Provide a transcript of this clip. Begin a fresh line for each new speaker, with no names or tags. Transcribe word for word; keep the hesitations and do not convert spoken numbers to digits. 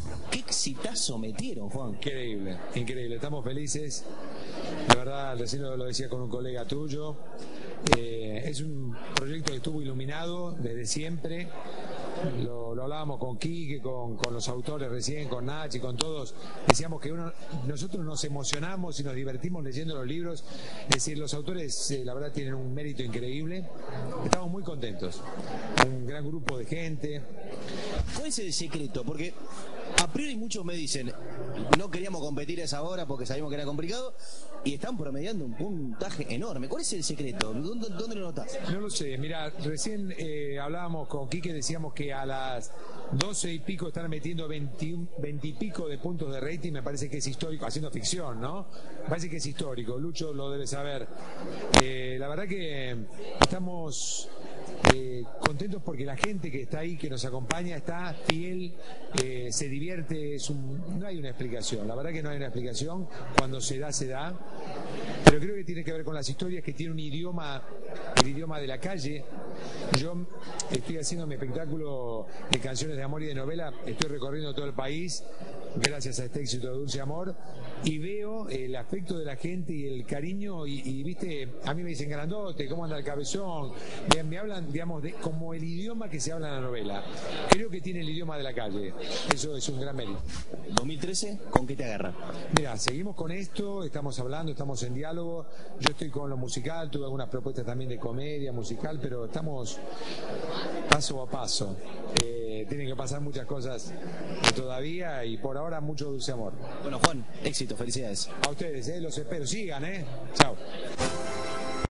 Qué exitazo metieron, Juan.
Increíble, increíble. Estamos felices. La verdad, recién lo, lo decía con un colega tuyo. Eh, es un proyecto que estuvo iluminado desde siempre. Lo, lo hablábamos con Quique, con, con los autores recién, con Nachi, con todos. Decíamos que uno, nosotros nos emocionamos y nos divertimos leyendo los libros. Es decir, los autores, eh, la verdad, tienen un mérito increíble. Estamos muy contentos. Un gran grupo de gente.
¿Cuál es el secreto? Porque a priori muchos me dicen, no queríamos competir a esa hora porque sabíamos que era complicado, y están promediando un puntaje enorme. ¿Cuál es el secreto? ¿Dónde, dónde lo notas?
No lo sé, mira, recién eh, hablábamos con Quique, decíamos que a las doce y pico están metiendo veinte, veinte y pico de puntos de rating. Me parece que es histórico, haciendo ficción, ¿no? Me parece que es histórico, Lucho lo debe saber. Eh, la verdad que estamos eh, contentos porque la gente que está ahí, que nos acompaña, está fiel, eh, se divierte. Es un, no hay una explicación, la verdad que no hay una explicación. Cuando se da, se da. Pero creo que tiene que ver con las historias, que tiene un idioma, el idioma de la calle. Yo estoy haciendo mi espectáculo de canciones de amor y de novela, estoy recorriendo todo el país gracias a este éxito de Dulce Amor, y veo el afecto de la gente y el cariño, y, y viste, a mí me dicen grandote, ¿cómo anda el cabezón? Me, me hablan, digamos, de, como el idioma que se habla en la novela. Creo que tiene el idioma de la calle, eso es un gran mérito.
dos mil trece, ¿con qué te agarra?
Mira, seguimos con esto, estamos hablando, estamos en diálogo. Yo estoy con lo musical, tuve algunas propuestas también de comedia musical, pero estamos paso a paso. Eh, tienen que pasar muchas cosas todavía, y por ahora mucho Dulce Amor.
Bueno, Juan, éxito, felicidades.
A ustedes, eh, los espero, sigan, eh. Chao.